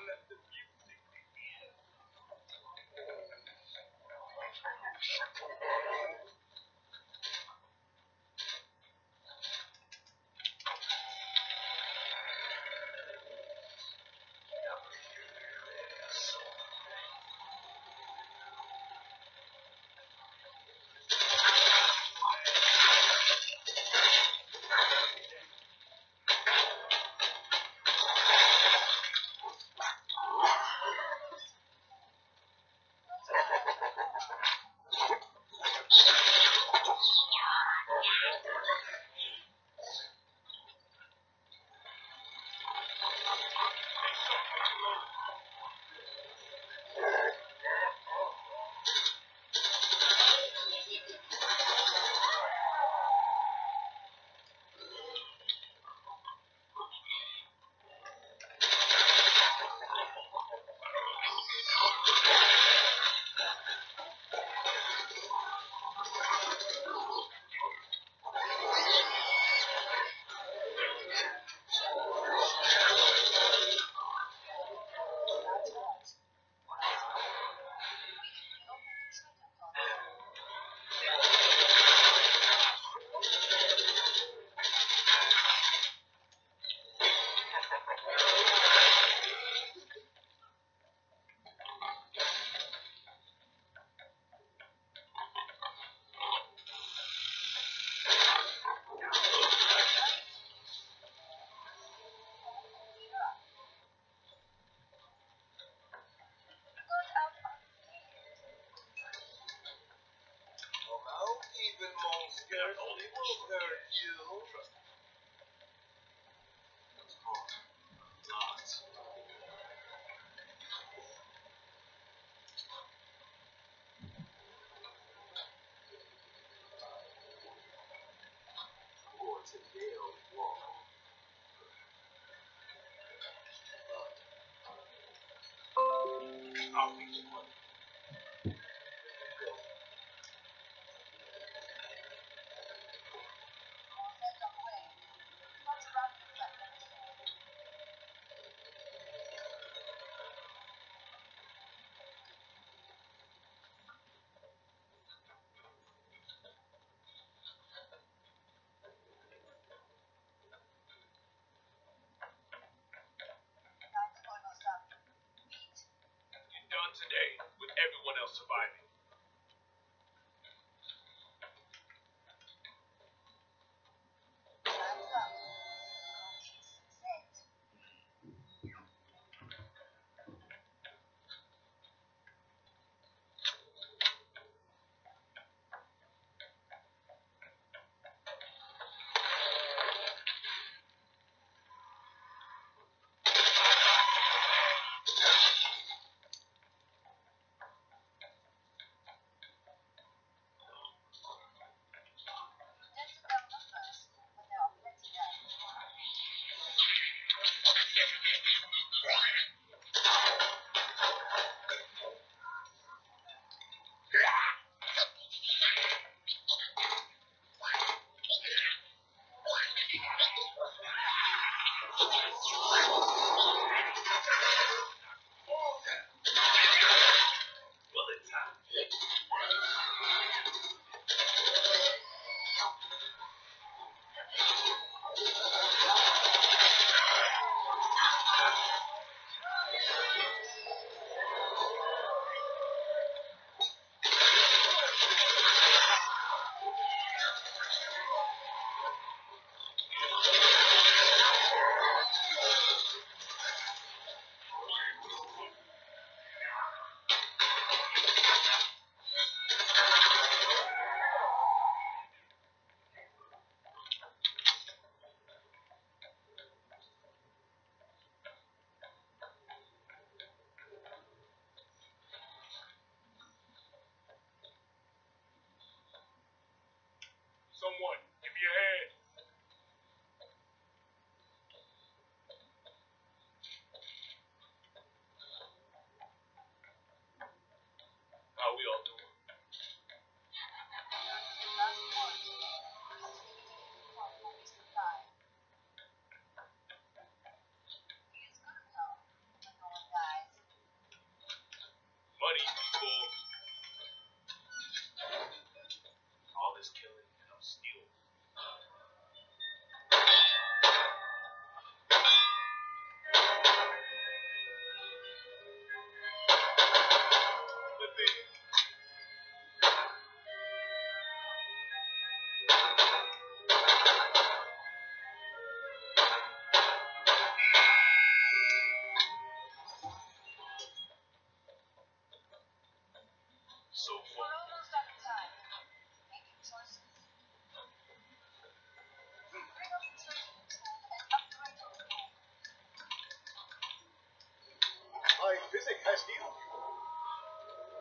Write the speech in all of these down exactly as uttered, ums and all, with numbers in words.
Even monsters only will hurt you. Locked. Towards a nailed wall. I'll be the one. You're done today, with everyone else surviving.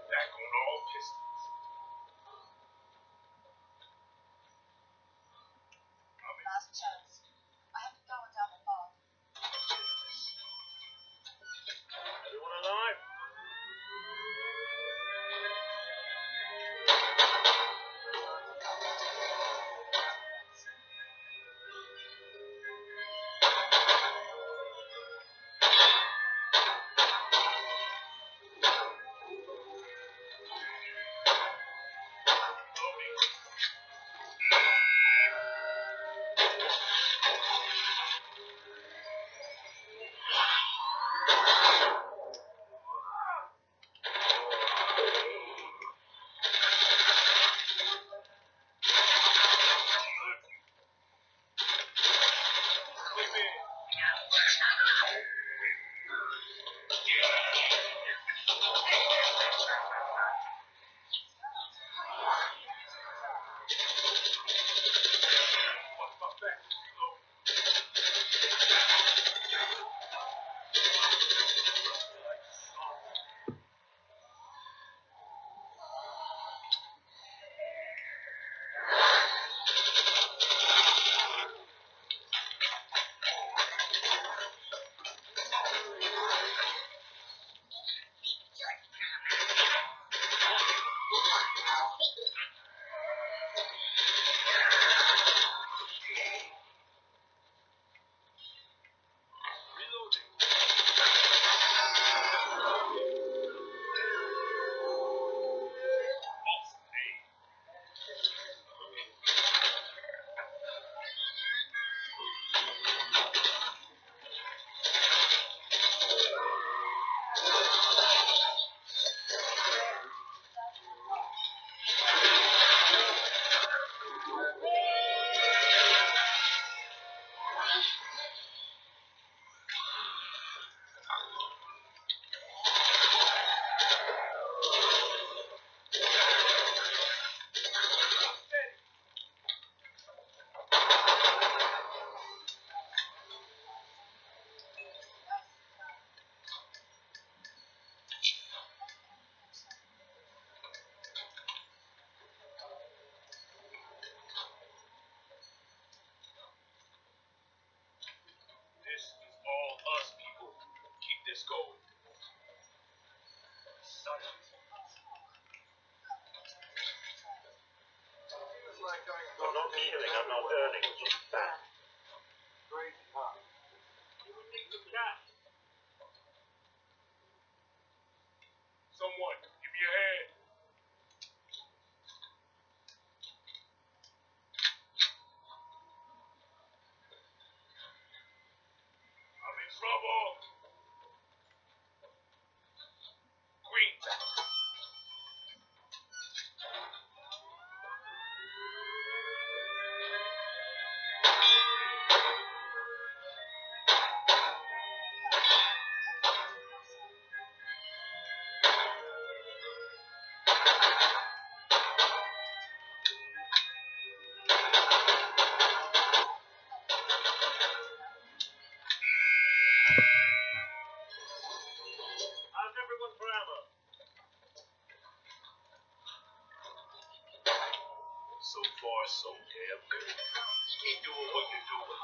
Back on all pistons. Last chance. I have to go and down the bar. Everyone alive? This is all us people. Keep this going. I'm not killing, I'm not earning, which is bad. Crazy, huh? You would need some cash. Someone, give me a hand. I'm in trouble. Queen. How's everyone's grammar? So far, so damn good. Keep doing what you're doing.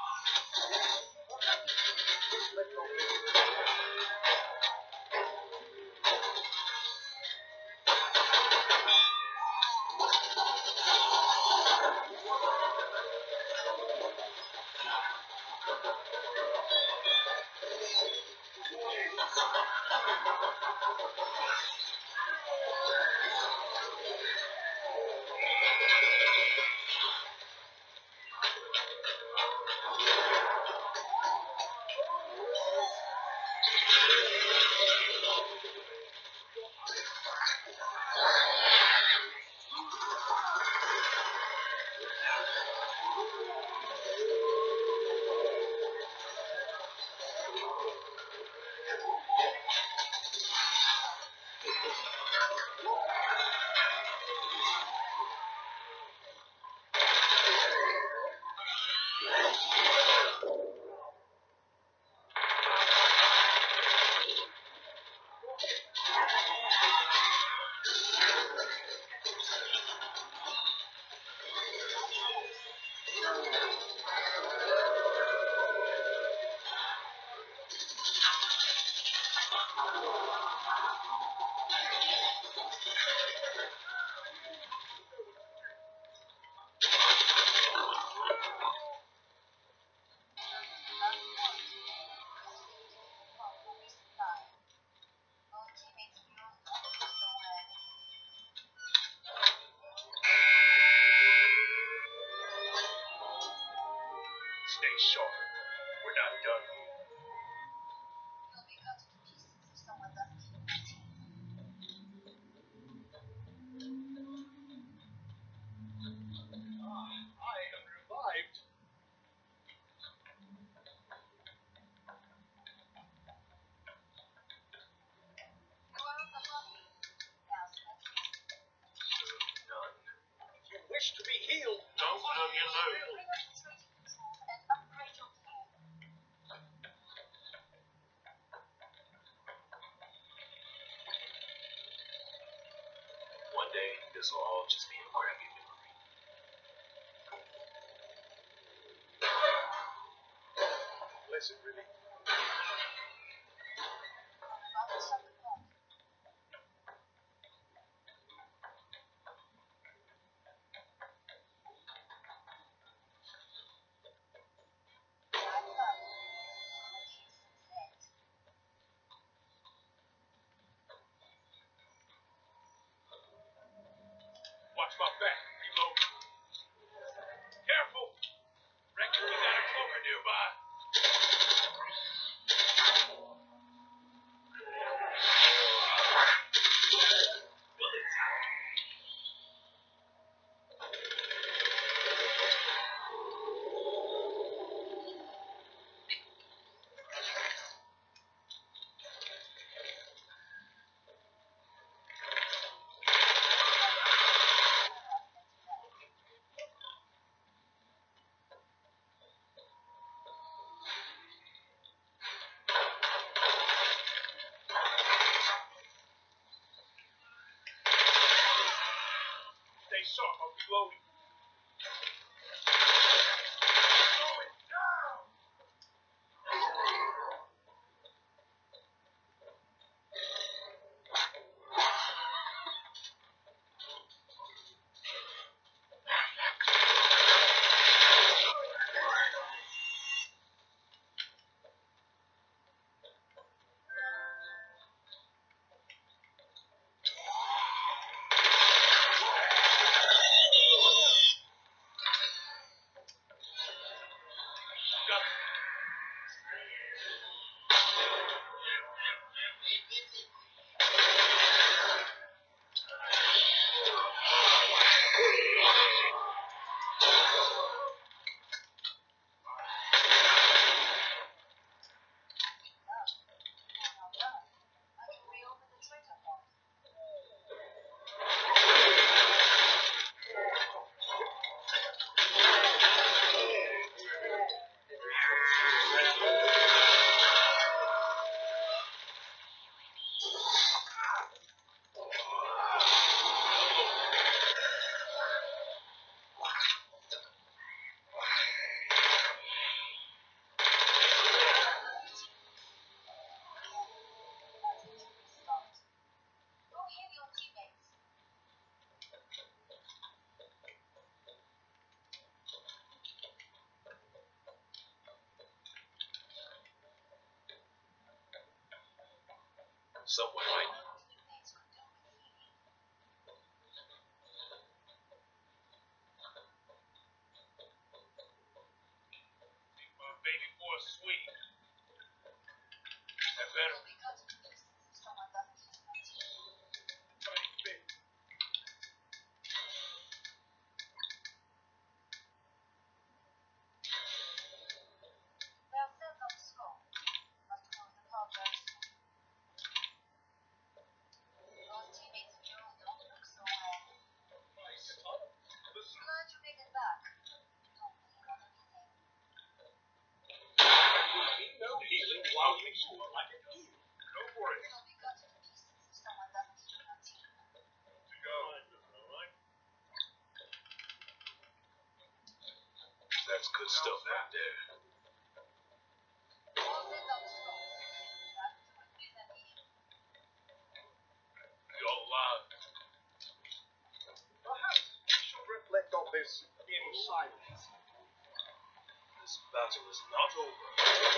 Stay sharp. We're not done. You'll be cut to pieces if someone doesn't keep the team. Ah, I am revived. You are on the lobby. Now, Spencer. None. If you wish to be healed, Don't love your load. Bring up the training controls and upgrade your gear. One day, this will all just be a crappy memory. bless it really. About to shut the port. Back up. Kiss set. Watch my back. Reload. Careful. Reckon we got a cloaker nearby. Bullets out. Stay sharp. I'm reloading. Going down. Got it. Well done. I can reopen the trigger lock. Go heal your teammates. Someone might. Teammates could do with healing. Take my baby for a sweet. That better. You'll be cut to pieces if someone doesn't keep the team. Right, baby. There are cells on the scope. Must close the pod very soon. good stuff out there. You're alive. Perhaps we should reflect on this in silence. This battle is not over.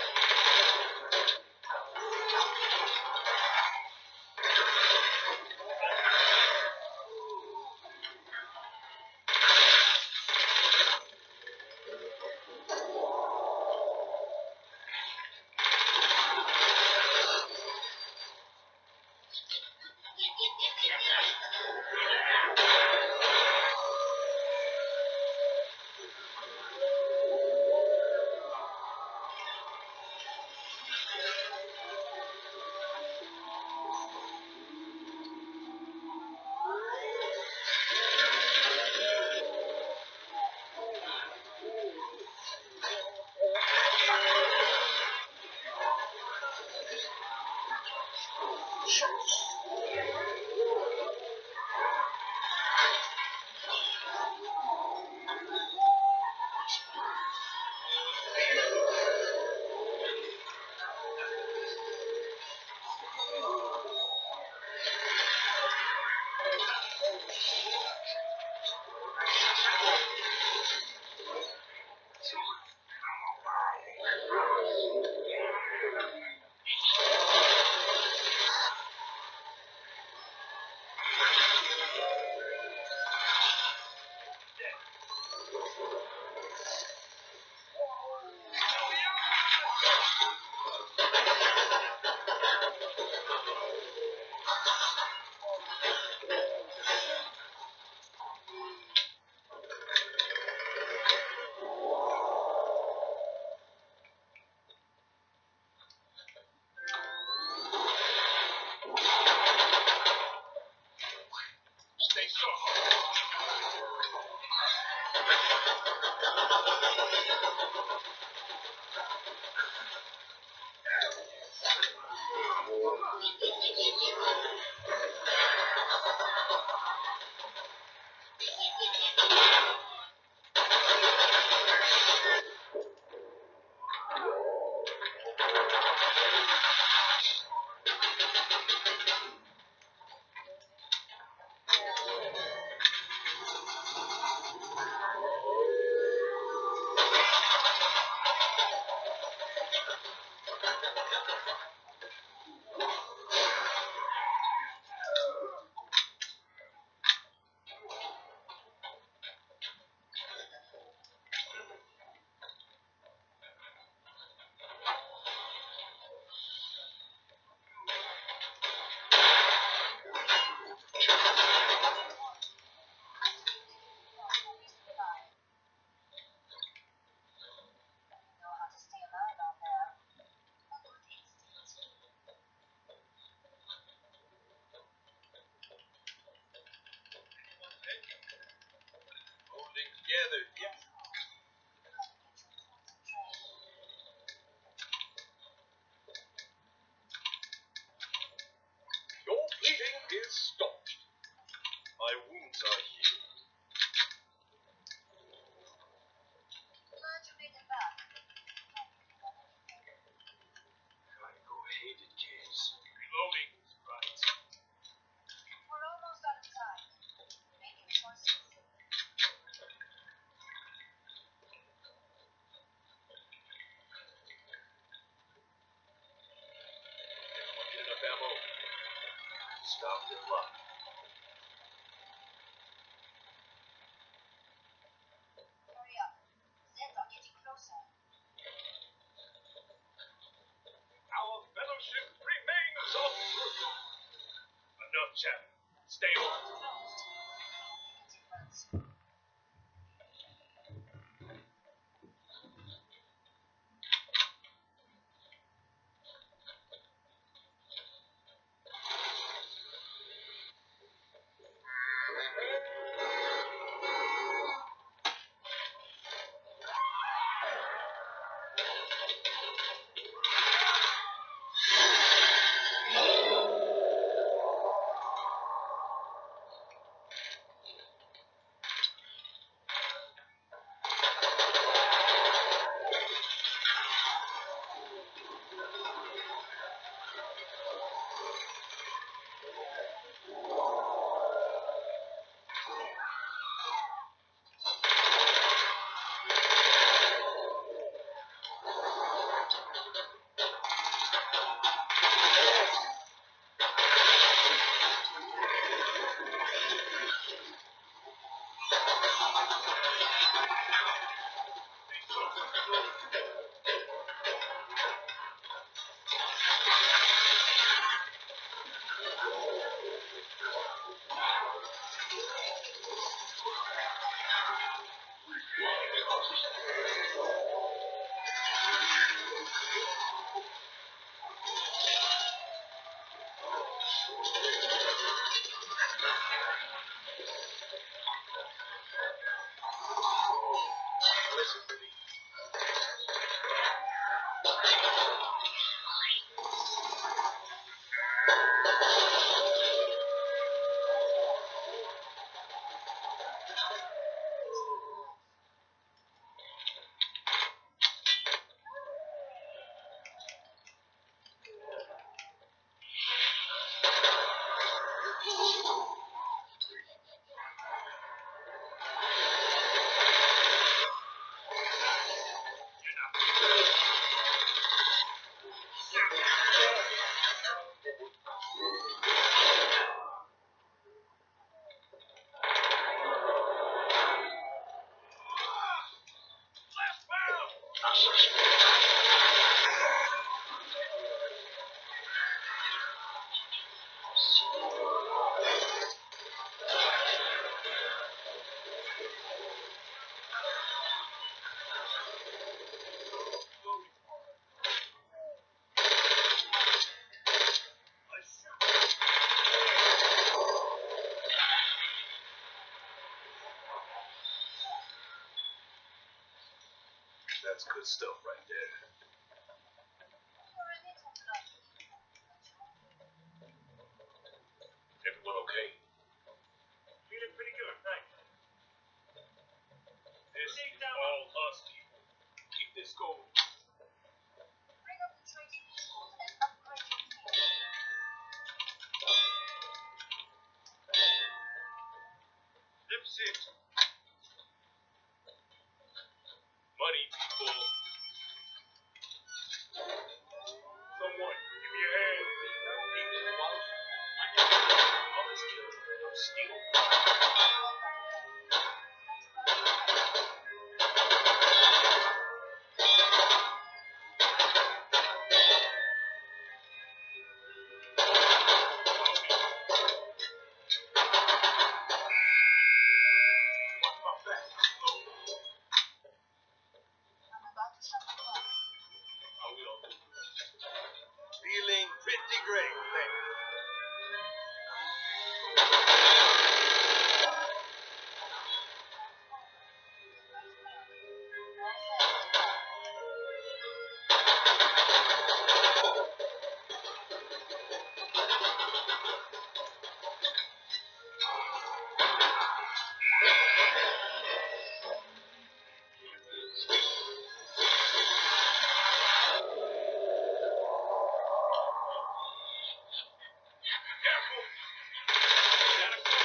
Together. Yeah. Your bleeding is stopped. My wounds are healed. Glad you made it back. Go hated kids. Reloading. Right. We're almost out of time. Making choices. Anyone get enough ammo? Stop your luck. Hurry up. Zeds are getting closer. Our fellowship remains unbroken. Enough chat. Stay on. Closed. Make a difference. That's good stuff right there. Everyone okay? Feeling pretty good, thanks. This is all us people. Keep this going. Bring up the tracing tools and upgrade your field. Zip six. Money, people. Someone, give me a hand. All this kills, I'm still. Watch my back. I'm about to shut the door. I will. Feeling pretty great, thanks. Careful. Gotta go.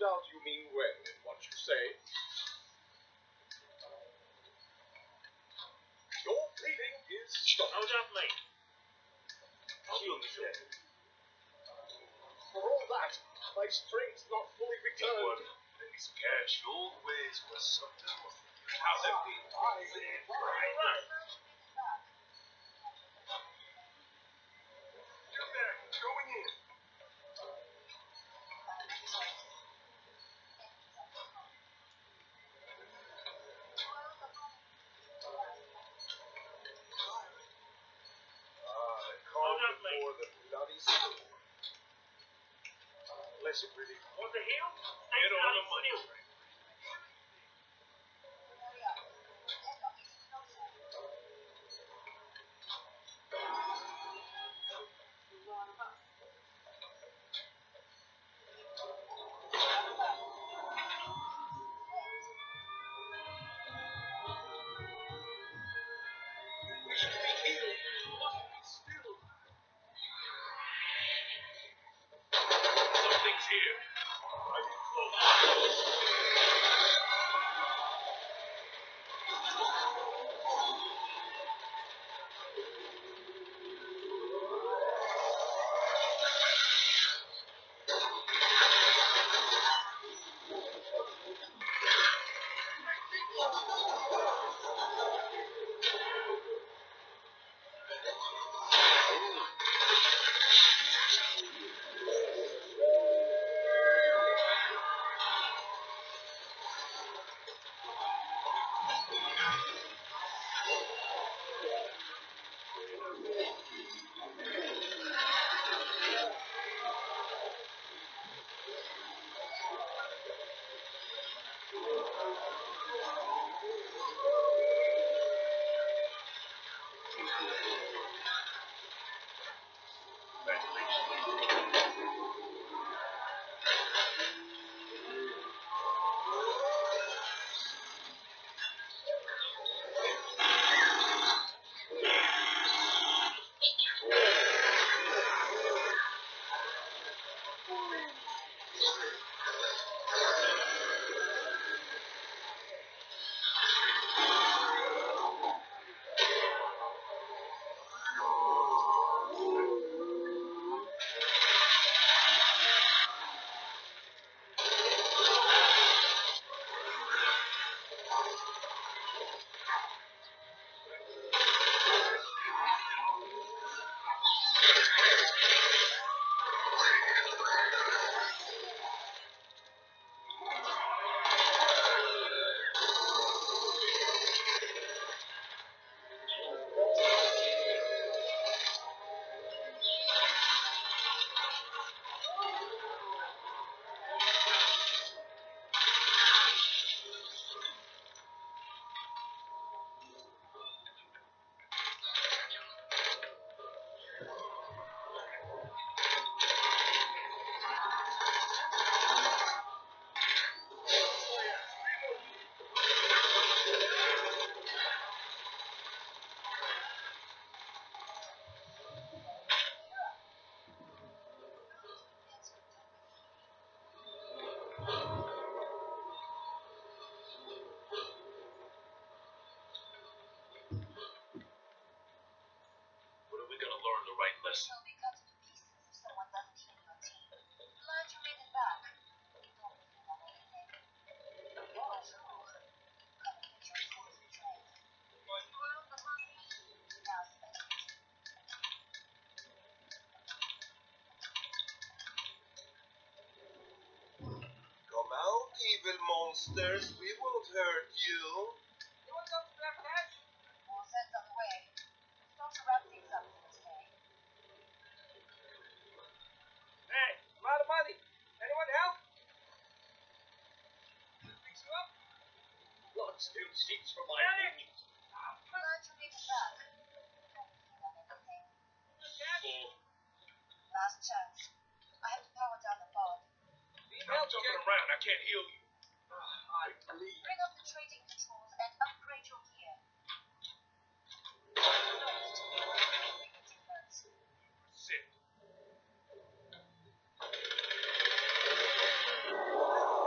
doubt you mean well in what you say. Your pleading is stopped. Hold up, mate. Kill me dead. For all that, my strength's not fully returned. These cash old ways were something. How have we? I said, right. Get back. Going in. Ah, calm before the bloody storm. Unless it really. What the hell? Get on the money. Something's here. I need close. Yes. You'll be cut to pieces if someone doesn't heal your team. Learn to read it back. Don't believe on anything. Oh, sure. Come and get your force betrayed. Follow the money. Now spend it. Come out, evil monsters. We won't hurt you. You want some spare cash? We'll send some away. Don't you wrap things up for today. Hey, I'm out of money. Anyone help? fix you up. Blood still seeks for my Hey! wings. Learn to read it back. Don't believe on anything. Full. Last chance. I have to power down the pod. I'm jumping around. I can't heal you. I bleed. Bring up the trading controls and upgrade your gear. First, make a difference. Sit.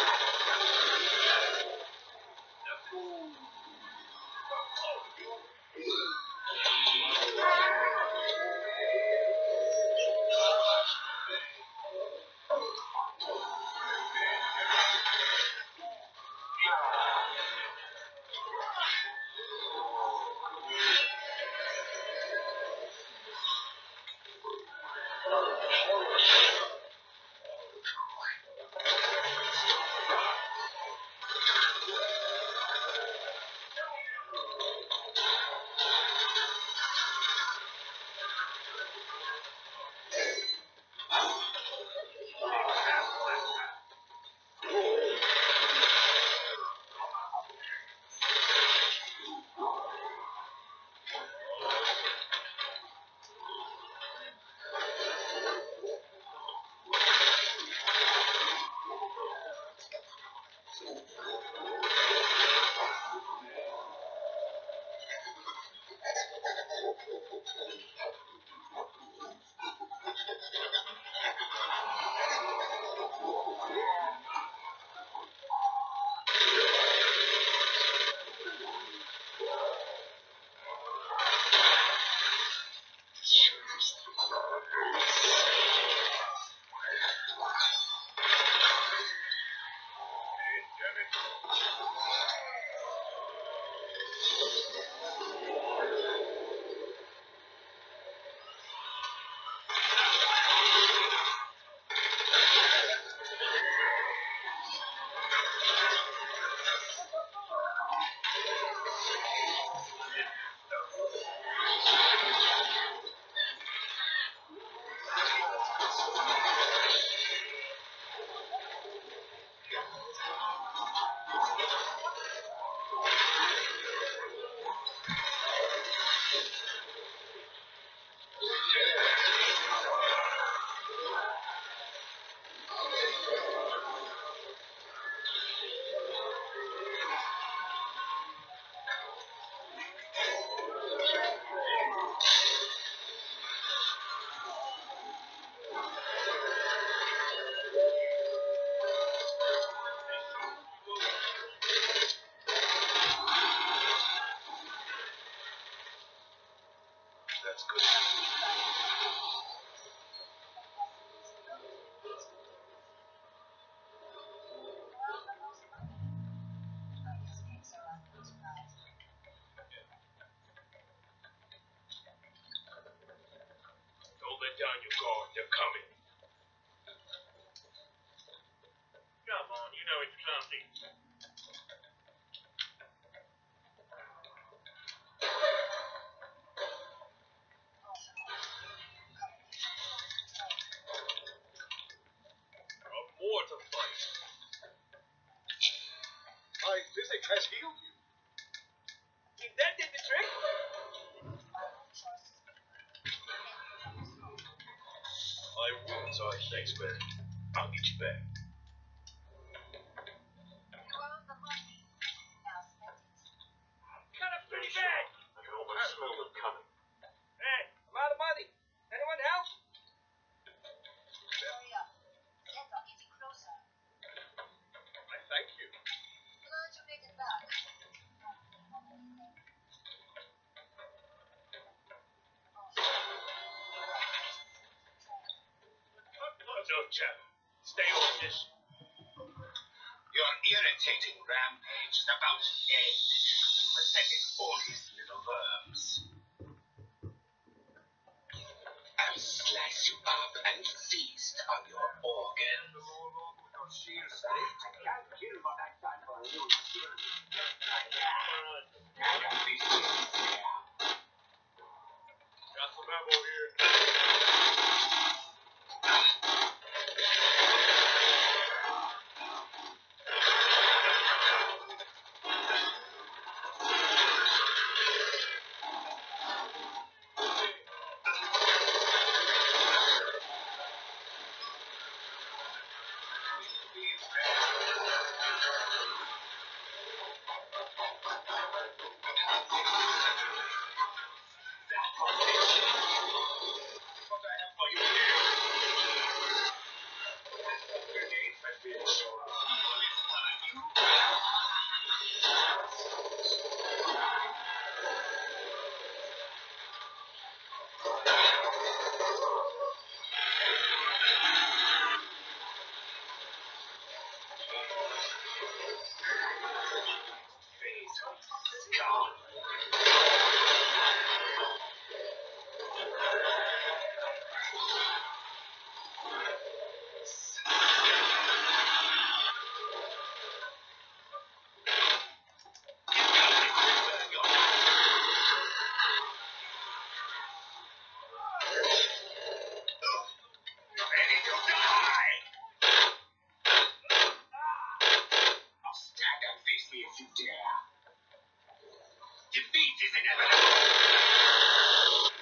That's good. Don't let down your guard. They're coming. Come on, you know it's coming. More to fight. My physic has healed you. Think that did the trick? My wounds are thanks, man. I'll get you back. Kind of pretty bad. I can almost smell them coming. Hey, I'm out of money. Anyone else? Hurry up. Sets are getting closer. I thank you. Glad you made it back. No, chap. Stay on this. Your irritating rampage is about to end. You pathetic orcus little worms. I'll slice you up and feast on your organs. I can't kill what I stand for you. Got some ammo here. is inevitable.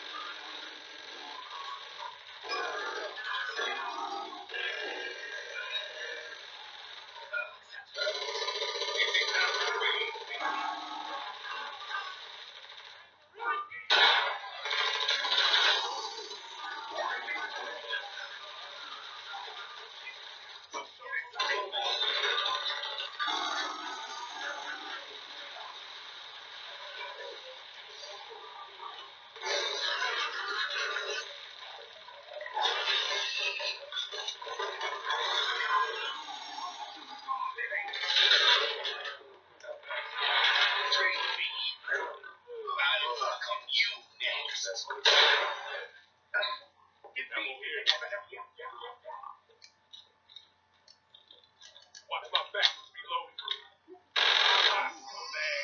Watch my back. Reload. Ah, scumbag.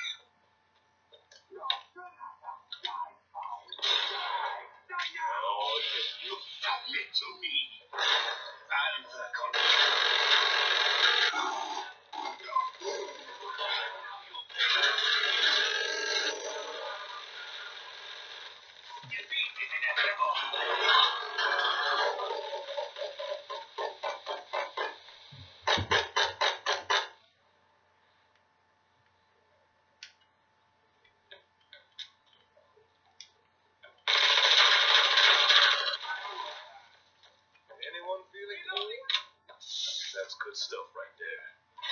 Oh, yes, you submit to me. I'll work on Defeat is inevitable. Anyone feeling cold? That's good stuff right there.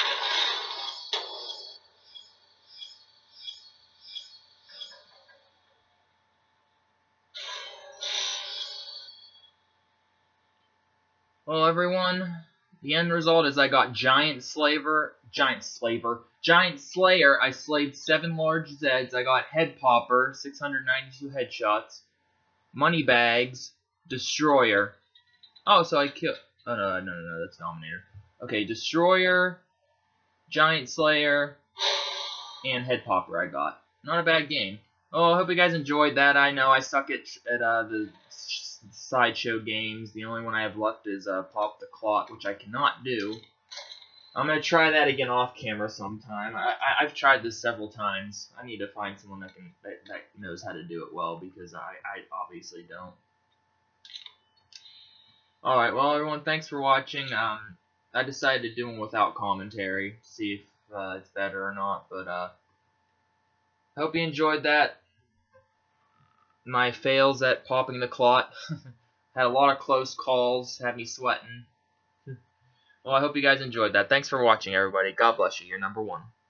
Well, everyone, the end result is I got Giant Slaver, Giant Slaver, Giant Slayer. I slayed seven large Zeds. I got Head Popper, six hundred ninety-two headshots, Moneybags, Destroyer. Oh, so I killed. Oh no, no, no, no, that's Dominator. Okay, Destroyer, Giant Slayer, and Head Popper. I got. Not a bad game. Oh, I hope you guys enjoyed that. I know I suck at at uh, the sideshow games. The only one I have left is uh, Pop the Clock, which I cannot do. I'm gonna try that again off camera sometime. I, I I've tried this several times. I need to find someone that can that, that knows how to do it well, because I I obviously don't. All right, well everyone, thanks for watching. Um, I decided to do them without commentary, see if uh, it's better or not. But uh, hope you enjoyed that. My fails at popping the clot. Had a lot of close calls, had me sweating. Well, I hope you guys enjoyed that. Thanks for watching, everybody. God bless you. You're number one.